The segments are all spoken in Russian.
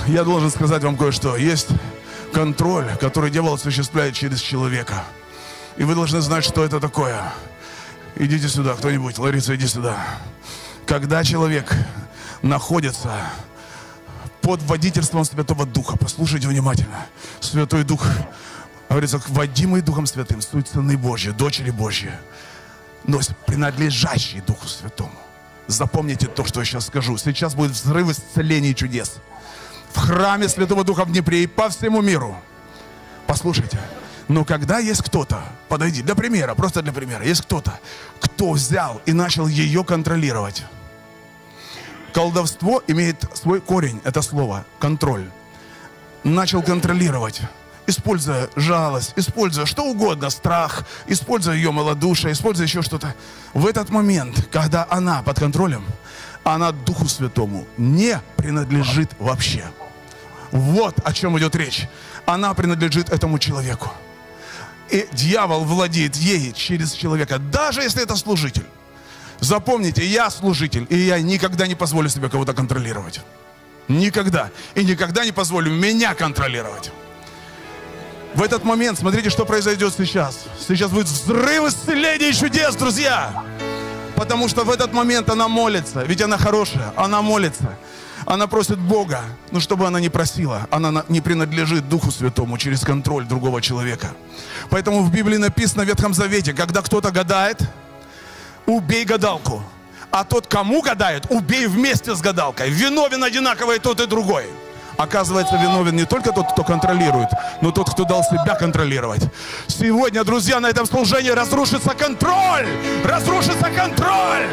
Я должен сказать вам кое-что. Есть контроль, который дьявол осуществляет через человека. И вы должны знать, что это такое. Идите сюда, кто-нибудь. Лариса, иди сюда. Когда человек находится под водительством Святого Духа, послушайте внимательно. Святой Дух, говорится, водимый Духом Святым, суть Сыны Божьи, дочери Божьи, но принадлежащий Духу Святому. Запомните то, что я сейчас скажу. Сейчас будет взрыв исцелений и чудес в храме Святого Духа в Днепре и по всему миру. Послушайте. Но когда есть кто-то, подойди, для примера, просто для примера, есть кто-то, кто взял и начал ее контролировать. Колдовство имеет свой корень, это слово, контроль. Начал контролировать, используя жалость, используя что угодно, страх, используя ее малодушие, используя еще что-то. В этот момент, когда она под контролем, она Духу Святому не принадлежит вообще. Вот о чем идет речь. Она принадлежит этому человеку. И дьявол владеет ей через человека, даже если это служитель. Запомните, я служитель, и я никогда не позволю себе кого-то контролировать. Никогда. И никогда не позволю меня контролировать. В этот момент, смотрите, что произойдет сейчас. Сейчас будет взрыв исцеления и чудес, друзья. Потому что в этот момент она молится. Ведь она хорошая, она молится. Она просит Бога, но чтобы она не просила, она не принадлежит Духу Святому через контроль другого человека. Поэтому в Библии написано в Ветхом Завете, когда кто-то гадает, убей гадалку. А тот, кому гадает, убей вместе с гадалкой. Виновен одинаково и тот, и другой. Оказывается, виновен не только тот, кто контролирует, но тот, кто дал себя контролировать. Сегодня, друзья, на этом служении разрушится контроль! Разрушится контроль!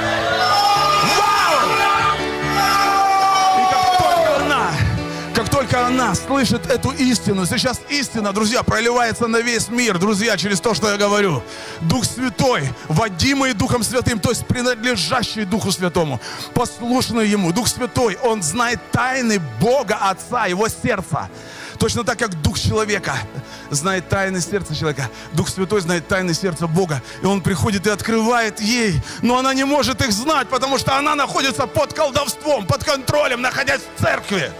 Как только она слышит эту истину, сейчас истина, друзья, проливается на весь мир, друзья, через то, что я говорю. Дух Святой, водимый Духом Святым, то есть принадлежащий Духу Святому, послушный Ему. Дух Святой, Он знает тайны Бога Отца, Его сердца. Точно так, как Дух человека знает тайны сердца человека. Дух Святой знает тайны сердца Бога. И Он приходит и открывает ей. Но она не может их знать, потому что она находится под колдовством, под контролем, находясь в церкви.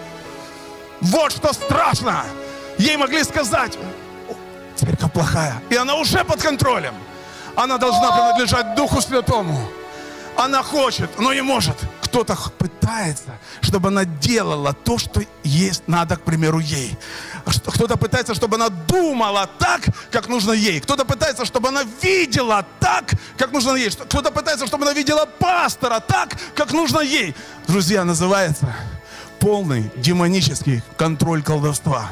Вот что страшно. Ей могли сказать: церковь плохая. И она уже под контролем. Она должна принадлежать Духу Святому. Она хочет, но не может. Кто-то пытается, чтобы она делала то, что есть надо, к примеру, ей. Кто-то пытается, чтобы она думала так, как нужно ей. Кто-то пытается, чтобы она видела так, как нужно ей. Кто-то пытается, чтобы она видела пастора так, как нужно ей. Друзья, называется полный демонический контроль колдовства.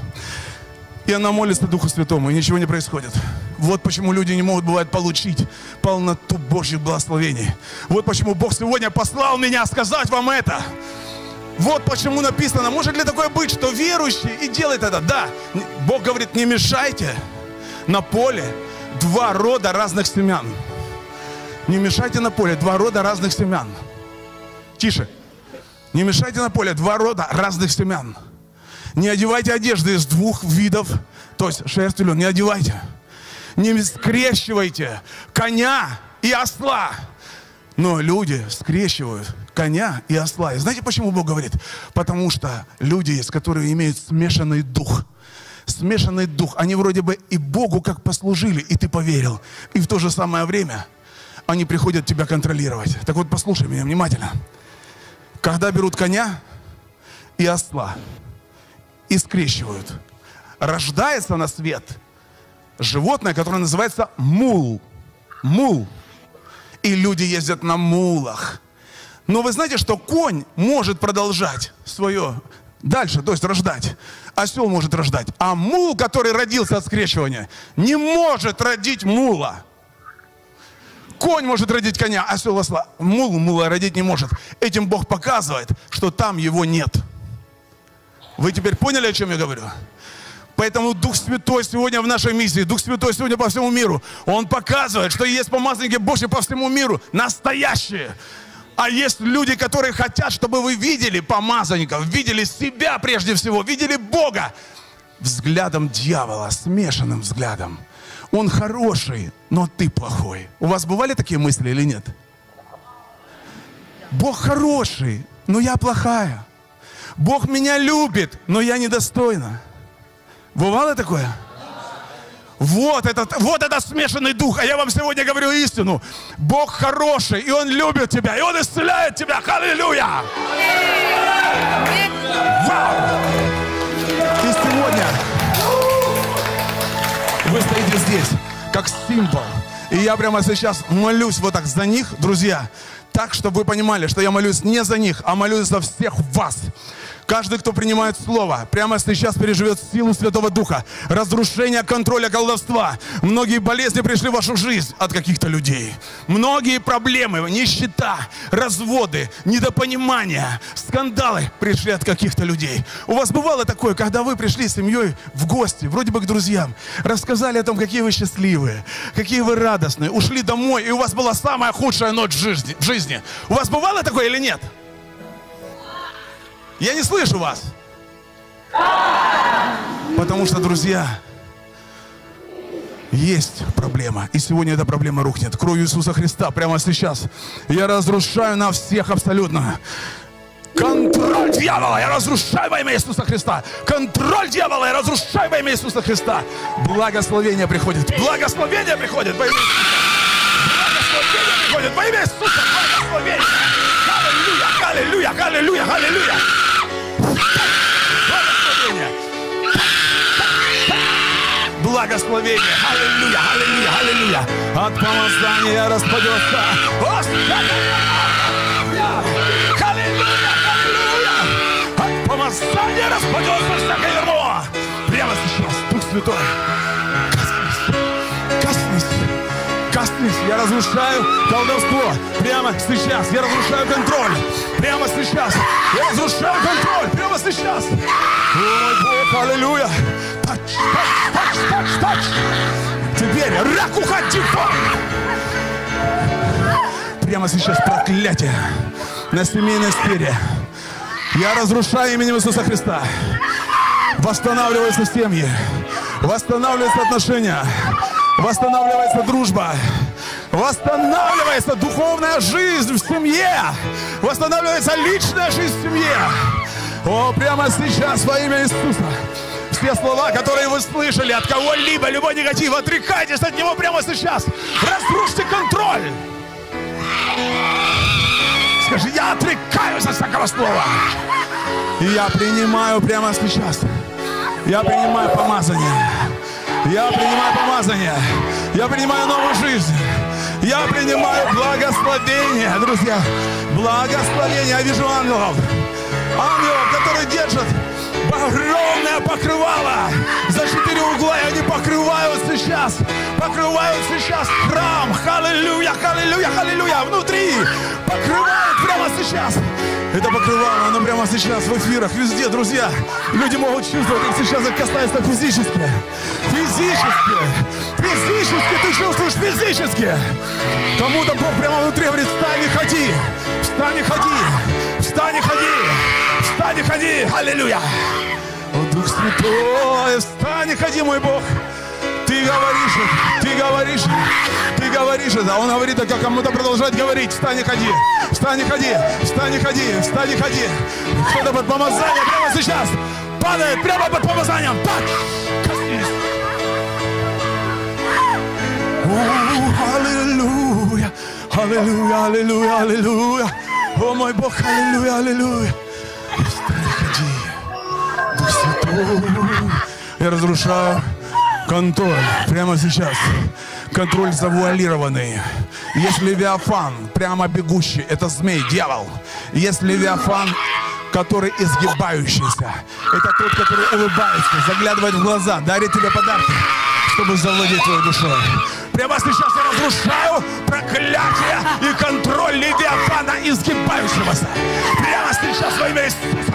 И она молится Духу Святому, и ничего не происходит. Вот почему люди не могут, бывает, получить полноту Божьих благословений. Вот почему Бог сегодня послал меня сказать вам это. Вот почему написано, может ли такое быть, что верующий и делает это? Да, Бог говорит, не мешайте на поле два рода разных семян. Не мешайте на поле два рода разных семян. Тише. Не мешайте на поле два рода разных семян. Не одевайте одежды из двух видов, то есть шерсть и лен, не одевайте. Не скрещивайте коня и осла. Но люди скрещивают коня и осла. И знаете, почему Бог говорит? Потому что люди есть, которые имеют смешанный дух. Смешанный дух. Они вроде бы и Богу как послужили, и ты поверил. И в то же самое время они приходят тебя контролировать. Так вот, послушай меня внимательно. Когда берут коня и осла и скрещивают, рождается на свет животное, которое называется мул. Мул. И люди ездят на мулах. Но вы знаете, что конь может продолжать свое дальше, то есть рождать. Осел может рождать. А мул, который родился от скрещивания, не может родить мула. Конь может родить коня, осел осла. Мула родить не может. Этим Бог показывает, что там его нет. Вы теперь поняли, о чем я говорю? Поэтому Дух Святой сегодня в нашей миссии, Дух Святой сегодня по всему миру, Он показывает, что есть помазанники Божьи по всему миру, настоящие. А есть люди, которые хотят, чтобы вы видели помазанников, видели себя прежде всего, видели Бога взглядом дьявола, смешанным взглядом. Он хороший, но ты плохой. У вас бывали такие мысли или нет? Бог хороший, но я плохая. Бог меня любит, но я недостойна. Бывало такое? Вот этот смешанный дух. А я вам сегодня говорю истину. Бог хороший, и Он любит тебя, и Он исцеляет тебя. Аллилуйя! Вау! И сегодня вы стоите здесь, как символ. И я прямо сейчас молюсь вот так за них, друзья. Так, чтобы вы понимали, что я молюсь не за них, а молюсь за всех вас. Каждый, кто принимает Слово, прямо сейчас переживет силу Святого Духа, разрушение контроля колдовства. Многие болезни пришли в вашу жизнь от каких-то людей. Многие проблемы, нищета, разводы, недопонимания, скандалы пришли от каких-то людей. У вас бывало такое, когда вы пришли с семьей в гости, вроде бы к друзьям, рассказали о том, какие вы счастливые, какие вы радостные, ушли домой, и у вас была самая худшая ночь в жизни. У вас бывало такое или нет? Я не слышу вас. Потому что, друзья, есть проблема. И сегодня эта проблема рухнет. Кровью Иисуса Христа прямо сейчас. Я разрушаю на всех абсолютно. Контроль дьявола я разрушаю во имя Иисуса Христа. Контроль дьявола я разрушаю во имя Иисуса Христа. Благословение приходит. Благословение приходит во имя Иисуса. Благословение приходит во имя Иисуса. Благословение. Аллилуйя, аллилуйя, аллилуйя, аллилуйя. Благословение. Аллилуйя, аллилуйя, аллилуйя. От помазания распадется. Аллилуйя, аллилуйя. От помазания распадется всякое ярмо. Прямо сейчас, Дух Святой, коснись. Я разрушаю колдовство. Прямо сейчас. Я разрушаю контроль. Прямо сейчас. Я разрушаю контроль. Прямо сейчас. Ой, Бог, аллилуйя. Тач. Теперь рак уходи. Прямо сейчас проклятие на семейной сфере. Я разрушаю именем Иисуса Христа. Восстанавливаются семьи. Восстанавливаются отношения. Восстанавливается дружба. Восстанавливается духовная жизнь в семье. Восстанавливается личная жизнь в семье. О, прямо сейчас во имя Иисуса. Все слова, которые вы слышали от кого-либо, любой негатив, отрекайтесь от него прямо сейчас. Разрушьте контроль. Скажи, я отрекаюсь от всякого слова. И я принимаю прямо сейчас. Я принимаю помазание. Я принимаю помазание. Я принимаю новую жизнь. Я принимаю благословение, друзья. Благословение. Я вижу ангелов. Ангелов, которые держат огромное покрывало за 4 угла, и они покрывают сейчас храм. Аллилуйя, аллилуйя, аллилуйя. Внутри покрывают прямо сейчас. Это покрывало, оно прямо сейчас в эфирах, везде, друзья. Люди могут чувствовать, как сейчас это касается физически. Физически, ты чувствуешь физически. Кому-то Бог прямо внутри говорит, встань и ходи. Встань и ходи. Встань и ходи. Встань и ходи. Аллилуйя. О, Дух Святой, встань и ходи, мой Бог. Ты говоришь это. Он говорит, а как кому-то продолжать говорить. Встань и ходи. Встань и ходи. Встань и ходи. Встань и ходи. Кто-то под помазанием прямо сейчас падает прямо под помазанием. Так. Аллилуйя. Аллилуйя, аллилуйя, аллилуйя. О, мой Бог, аллилуйя, аллилуйя. Встань и ходи. Дух Святой. Я разрушаю контроль прямо сейчас. Контроль завуалированный. Есть Левиафан, прямо бегущий. Это змей, дьявол. Есть Левиафан, который изгибающийся. Это тот, который улыбается, заглядывает в глаза, дарит тебе подарки, чтобы завладеть твоей душой. Прямо сейчас я разрушаю проклятие и контроль Левиафана изгибающегося. Прямо сейчас во имя Иисуса.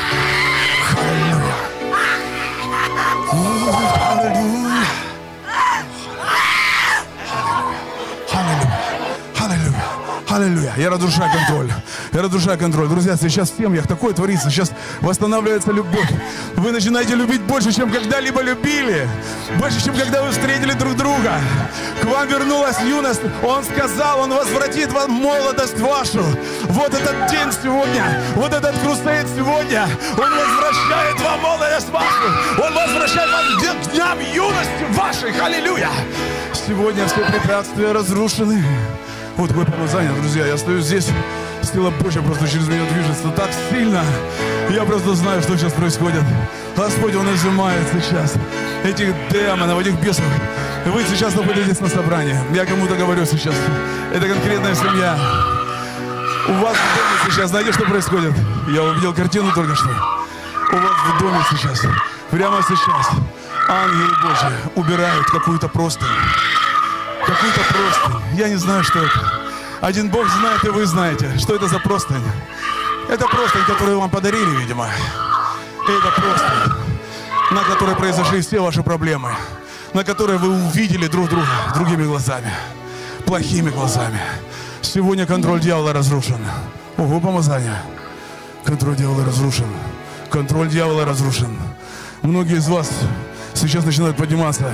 Аллилуйя. Аллилуйя. Аллилуйя. Я разрушаю контроль. Я разрушаю контроль. Друзья, сейчас в семьях такое творится. Сейчас восстанавливается любовь. Вы начинаете любить больше, чем когда-либо любили. Больше, чем когда вы встретили друг друга. К вам вернулась юность. Он сказал, Он возвратит вам молодость вашу. Вот этот день сегодня. Вот этот крусейд сегодня. Он возвращает вам молодость вашу. Он возвращает вам к дням юности вашей. Аллилуйя. Сегодня все препятствия разрушены. Вот такое помазание, друзья. Я стою здесь, сила Божья просто через меня движется так сильно. Я просто знаю, что сейчас происходит. Господь, Он изымает сейчас этих демонов, этих бесов. Вы сейчас находитесь на собрании. Я кому-то говорю сейчас. Это конкретная семья. У вас в доме сейчас, знаете, что происходит? Я увидел картину только что. У вас в доме сейчас, прямо сейчас, ангелы Божьи убирают какую-то простынь. Какую-то простынь. Я не знаю, что это. Один Бог знает, и вы знаете, что это за простынь. Это простынь, которую вам подарили, видимо. Это простынь, на которой произошли все ваши проблемы. На которой вы увидели друг друга другими глазами. Плохими глазами. Сегодня контроль дьявола разрушен. Ого, помазание. Контроль дьявола разрушен. Контроль дьявола разрушен. Многие из вас сейчас начинают подниматься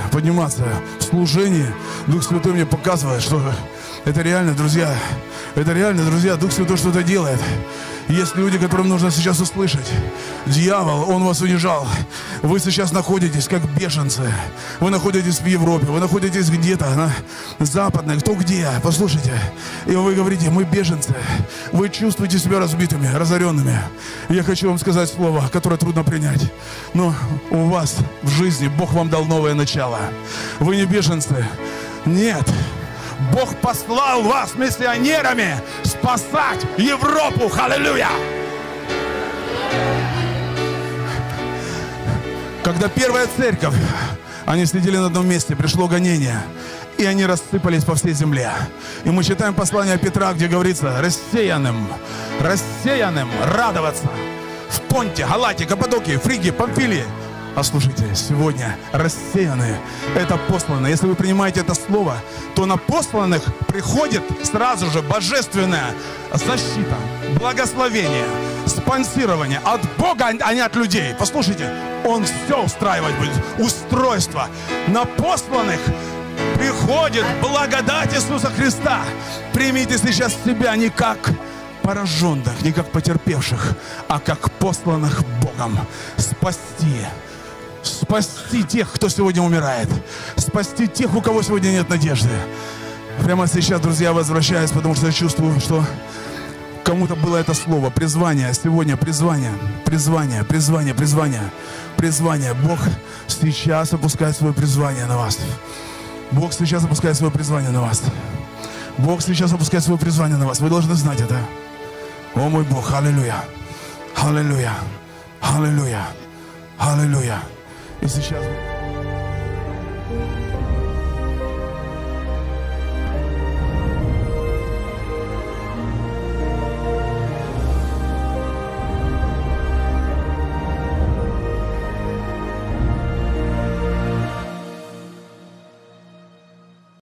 в служении. Дух Святой мне показывает, что это реально, друзья. Это реально, друзья. Дух Святой что-то делает. Есть люди, которым нужно сейчас услышать. Дьявол, он вас унижал. Вы сейчас находитесь как беженцы. Вы находитесь в Европе, вы находитесь где-то на западной, кто где. Послушайте. И вы говорите, мы беженцы. Вы чувствуете себя разбитыми, разоренными. Я хочу вам сказать слово, которое трудно принять. Но у вас в жизни Бог вам дал новое начало. Вы не беженцы. Нет. Бог послал вас миссионерами спасать Европу. Аллилуйя! Когда первая церковь, они сидели на одном месте, пришло гонение, и они рассыпались по всей земле. И мы читаем послание Петра, где говорится, рассеянным радоваться в Понте, Галатии, Каппадокии, Фригии, Памфилии. А слушайте, сегодня рассеянные – это посланные. Если вы принимаете это слово, то на посланных приходит сразу же божественная защита, благословение, спонсирование от Бога, а не от людей. Послушайте, Он все устраивать будет, устройство. На посланных приходит благодать Иисуса Христа. Примите сейчас себя не как пораженных, не как потерпевших, а как посланных Богом. Спасти тех, кто сегодня умирает. Спасти тех, у кого сегодня нет надежды. Прямо сейчас, друзья, возвращаюсь, потому что я чувствую, что кому-то было это слово. Призвание. Сегодня призвание. Бог сейчас опускает свое призвание на вас. Бог сейчас опускает свое призвание на вас. Бог сейчас опускает свое призвание на вас. Вы должны знать это. О мой Бог, аллилуйя. Аллилуйя. Аллилуйя. Аллилуйя. И сейчас...